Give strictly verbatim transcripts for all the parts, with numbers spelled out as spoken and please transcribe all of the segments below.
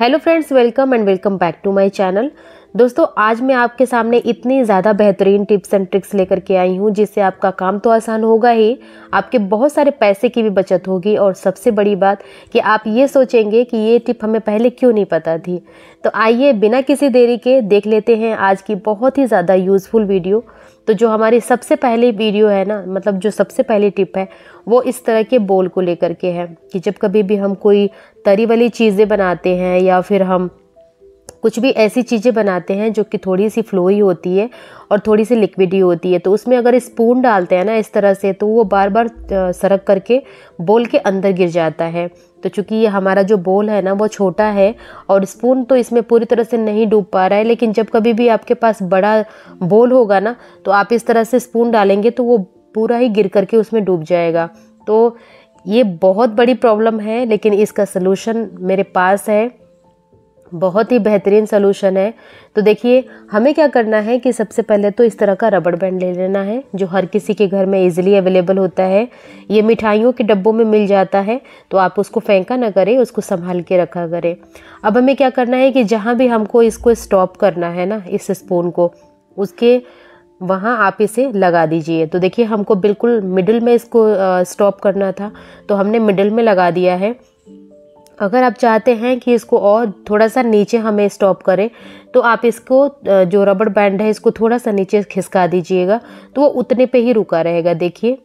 Hello friends, welcome and welcome back to my channel. दोस्तों, आज मैं आपके सामने इतनी ज़्यादा बेहतरीन टिप्स एंड ट्रिक्स लेकर के आई हूँ जिससे आपका काम तो आसान होगा ही, आपके बहुत सारे पैसे की भी बचत होगी और सबसे बड़ी बात कि आप ये सोचेंगे कि ये टिप हमें पहले क्यों नहीं पता थी। तो आइए बिना किसी देरी के देख लेते हैं आज की बहुत ही ज़्यादा यूज़फुल वीडियो। तो जो हमारी सबसे पहली वीडियो है ना, मतलब जो सबसे पहली टिप है वो इस तरह के बोल को लेकर के है कि जब कभी भी हम कोई तरी वाली चीज़ें बनाते हैं या फिर हम कुछ भी ऐसी चीज़ें बनाते हैं जो कि थोड़ी सी फ्लोई होती है और थोड़ी सी लिक्विडी होती है, तो उसमें अगर स्पून डालते हैं ना इस तरह से, तो वो बार बार सरक करके बोल के अंदर गिर जाता है। तो चूंकि ये हमारा जो बोल है ना वो छोटा है और स्पून तो इसमें पूरी तरह से नहीं डूब पा रहा है, लेकिन जब कभी भी आपके पास बड़ा बोल होगा ना तो आप इस तरह से स्पून डालेंगे तो वो पूरा ही गिर करके उसमें डूब जाएगा। तो ये बहुत बड़ी प्रॉब्लम है, लेकिन इसका सलूशन मेरे पास है, बहुत ही बेहतरीन सलूशन है। तो देखिए हमें क्या करना है कि सबसे पहले तो इस तरह का रबड़ बैंड ले लेना है जो हर किसी के घर में इजीली अवेलेबल होता है। ये मिठाइयों के डब्बों में मिल जाता है, तो आप उसको फेंका ना करें, उसको संभाल के रखा करें। अब हमें क्या करना है कि जहाँ भी हमको इसको स्टॉप करना है ना, इस स्पून को, उसके वहाँ आप इसे लगा दीजिए। तो देखिए हमको बिल्कुल मिडिल में इसको स्टॉप करना था, तो हमने मिडिल में लगा दिया है। अगर आप चाहते हैं कि इसको और थोड़ा सा नीचे हमें स्टॉप करें तो आप इसको जो रबड़ बैंड है इसको थोड़ा सा नीचे खिसका दीजिएगा, तो वो उतने पे ही रुका रहेगा। देखिए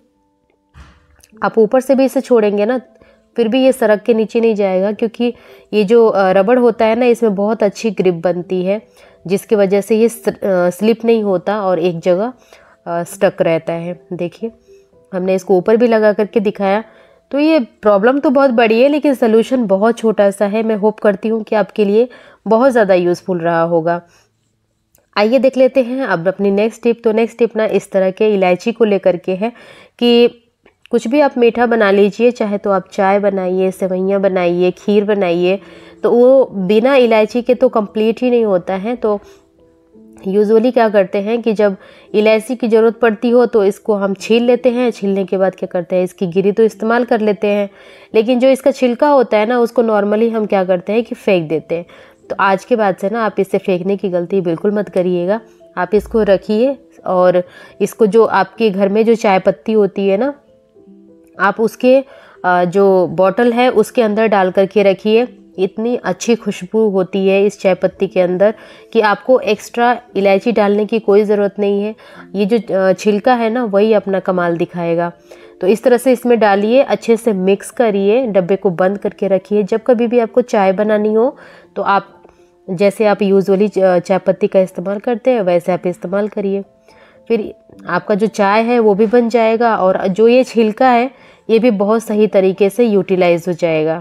आप ऊपर से भी इसे छोड़ेंगे ना फिर भी ये सड़क के नीचे नहीं जाएगा, क्योंकि ये जो रबड़ होता है ना इसमें बहुत अच्छी ग्रिप बनती है, जिसकी वजह से ये स्लिप नहीं होता और एक जगह स्टक रहता है। देखिए हमने इसको ऊपर भी लगा करके दिखाया। तो ये प्रॉब्लम तो बहुत बड़ी है, लेकिन सलूशन बहुत छोटा सा है। मैं होप करती हूँ कि आपके लिए बहुत ज़्यादा यूज़फुल रहा होगा। आइए देख लेते हैं अब अपनी नेक्स्ट टिप। तो नेक्स्ट टिप ना इस तरह के इलायची को लेकर के है कि कुछ भी आप मीठा बना लीजिए, चाहे तो आप चाय बनाइए, सेवइयाँ बनाइए, खीर बनाइए, तो वो बिना इलायची के तो कंप्लीट ही नहीं होता है। तो यूजुअली क्या करते हैं कि जब इलायची की ज़रूरत पड़ती हो तो इसको हम छील लेते हैं, छीलने के बाद क्या करते हैं इसकी गिरी तो इस्तेमाल कर लेते हैं, लेकिन जो इसका छिलका होता है ना उसको नॉर्मली हम क्या करते हैं कि फेंक देते हैं। तो आज के बाद से ना आप इसे फेंकने की गलती बिल्कुल मत करिएगा। आप इसको रखिए और इसको जो आपके घर में जो चाय पत्ती होती है ना, आप उसके जो बॉटल है उसके अंदर डाल करके रखिए। इतनी अच्छी खुशबू होती है इस चाय पत्ती के अंदर कि आपको एक्स्ट्रा इलायची डालने की कोई ज़रूरत नहीं है। ये जो छिलका है ना वही अपना कमाल दिखाएगा। तो इस तरह से इसमें डालिए, अच्छे से मिक्स करिए, डब्बे को बंद करके रखिए। जब कभी भी आपको चाय बनानी हो तो आप जैसे आप यूजुअली चाय पत्ती का इस्तेमाल करते हैं वैसे आप इस्तेमाल करिए, फिर आपका जो चाय है वो भी बन जाएगा और जो ये छिलका है ये भी बहुत सही तरीके से यूटिलाइज हो जाएगा।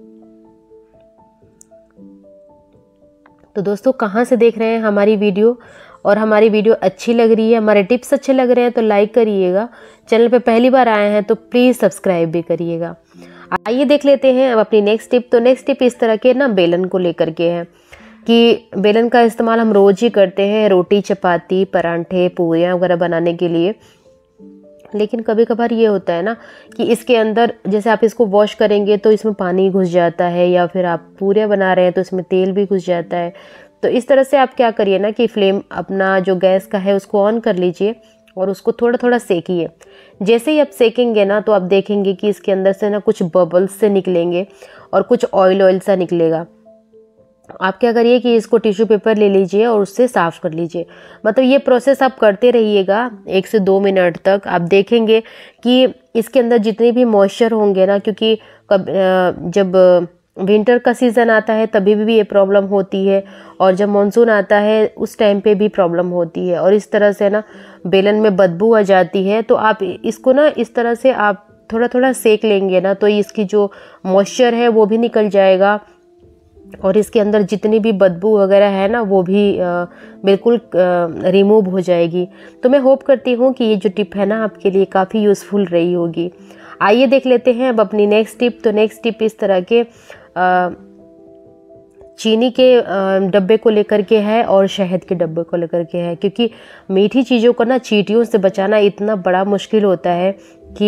तो दोस्तों, कहाँ से देख रहे हैं हमारी वीडियो, और हमारी वीडियो अच्छी लग रही है, हमारे टिप्स अच्छे लग रहे हैं तो लाइक करिएगा। चैनल पे पहली बार आए हैं तो प्लीज़ सब्सक्राइब भी करिएगा। आइए देख लेते हैं अब अपनी नेक्स्ट टिप। तो नेक्स्ट टिप इस तरह के ना बेलन को लेकर के है कि बेलन का इस्तेमाल हम रोज़ ही करते हैं रोटी, चपाती, परांठे, पूरियाँ वगैरह बनाने के लिए। लेकिन कभी कभार ये होता है ना कि इसके अंदर जैसे आप इसको वॉश करेंगे तो इसमें पानी घुस जाता है, या फिर आप पूरियाँ बना रहे हैं तो इसमें तेल भी घुस जाता है। तो इस तरह से आप क्या करिए ना कि फ्लेम अपना जो गैस का है उसको ऑन कर लीजिए और उसको थोड़ा थोड़ा सेकिए। जैसे ही आप सेकेंगे ना तो आप देखेंगे कि इसके अंदर से ना कुछ बबल्स से निकलेंगे और कुछ ऑयल ऑयल सा निकलेगा। आप क्या करिए कि इसको टिश्यू पेपर ले लीजिए और उससे साफ़ कर लीजिए। मतलब ये प्रोसेस आप करते रहिएगा एक से दो मिनट तक। आप देखेंगे कि इसके अंदर जितने भी मॉइस्चर होंगे ना, क्योंकि कब जब विंटर का सीज़न आता है तभी भी ये प्रॉब्लम होती है और जब मानसून आता है उस टाइम पे भी प्रॉब्लम होती है, और इस तरह से ना बेलन में बदबू आ जाती है। तो आप इसको ना इस तरह से आप थोड़ा थोड़ा सेक लेंगे ना तो इसकी जो मॉइस्चर है वो भी निकल जाएगा और इसके अंदर जितनी भी बदबू वगैरह है ना वो भी आ, बिल्कुल रिमूव हो जाएगी। तो मैं होप करती हूँ कि ये जो टिप है ना आपके लिए काफ़ी यूज़फुल रही होगी। आइए देख लेते हैं अब अपनी नेक्स्ट टिप। तो नेक्स्ट टिप इस तरह के आ, चीनी के डब्बे को लेकर के है और शहद के डब्बे को लेकर के है, क्योंकि मीठी चीज़ों को ना चींटियों से बचाना इतना बड़ा मुश्किल होता है कि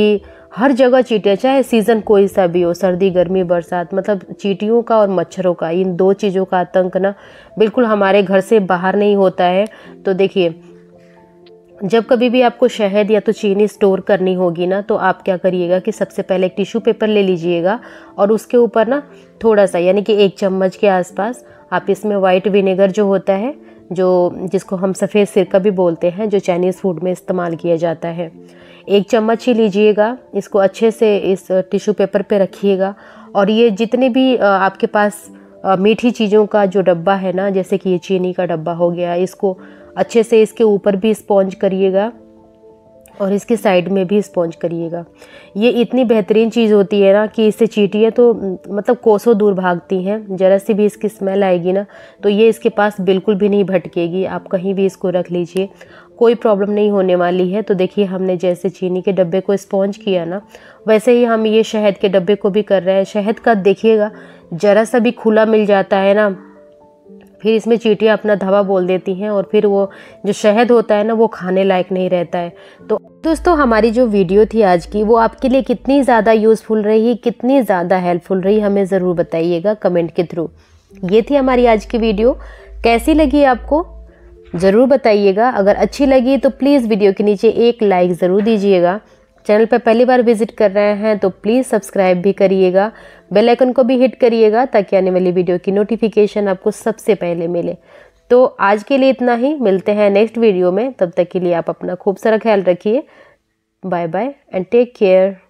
हर जगह चींटियाँ, चाहे सीज़न कोई सा भी हो, सर्दी गर्मी बरसात, मतलब चींटियों का और मच्छरों का, इन दो चीज़ों का आतंक ना बिल्कुल हमारे घर से बाहर नहीं होता है। तो देखिए, जब कभी भी आपको शहद या तो चीनी स्टोर करनी होगी ना, तो आप क्या करिएगा कि सबसे पहले एक टिश्यू पेपर ले लीजिएगा और उसके ऊपर ना थोड़ा सा, यानी कि एक चम्मच के आसपास आप इसमें वाइट विनेगर जो होता है, जो जिसको हम सफ़ेद सिरका भी बोलते हैं, जो चाइनीज़ फूड में इस्तेमाल किया जाता है, एक चम्मच ही लीजिएगा। इसको अच्छे से इस टिश्यू पेपर पे रखिएगा और ये जितने भी आपके पास मीठी चीज़ों का जो डब्बा है ना, जैसे कि ये चीनी का डब्बा हो गया, इसको अच्छे से इसके ऊपर भी स्पॉन्ज करिएगा और इसके साइड में भी स्पॉन्ज करिएगा। ये इतनी बेहतरीन चीज़ होती है ना कि इससे चींटियाँ तो मतलब कोसों दूर भागती हैं। ज़रा सी भी इसकी स्मेल आएगी ना तो ये इसके पास बिल्कुल भी नहीं भटकेगी। आप कहीं भी इसको रख लीजिए, कोई प्रॉब्लम नहीं होने वाली है। तो देखिए, हमने जैसे चीनी के डब्बे को स्पॉन्ज किया ना, वैसे ही हम ये शहद के डब्बे को भी कर रहे हैं। शहद का देखिएगा, ज़रा सा भी खुला मिल जाता है ना, फिर इसमें चींटियाँ अपना धावा बोल देती हैं और फिर वो जो शहद होता है ना, वो खाने लायक नहीं रहता है। तो दोस्तों, हमारी जो वीडियो थी आज की, वो आपके लिए कितनी ज़्यादा यूज़फुल रही, कितनी ज़्यादा हेल्पफुल रही, हमें ज़रूर बताइएगा कमेंट के थ्रू। ये थी हमारी आज की वीडियो। कैसी लगी आपको ज़रूर बताइएगा। अगर अच्छी लगी तो प्लीज़ वीडियो के नीचे एक लाइक ज़रूर दीजिएगा। चैनल पर पहली बार विजिट कर रहे हैं तो प्लीज़ सब्सक्राइब भी करिएगा, बेल आइकन को भी हिट करिएगा ताकि आने वाली वीडियो की नोटिफिकेशन आपको सबसे पहले मिले। तो आज के लिए इतना ही, मिलते हैं नेक्स्ट वीडियो में। तब तक के लिए आप अपना खूब सारा ख्याल रखिए। Bye bye and take care.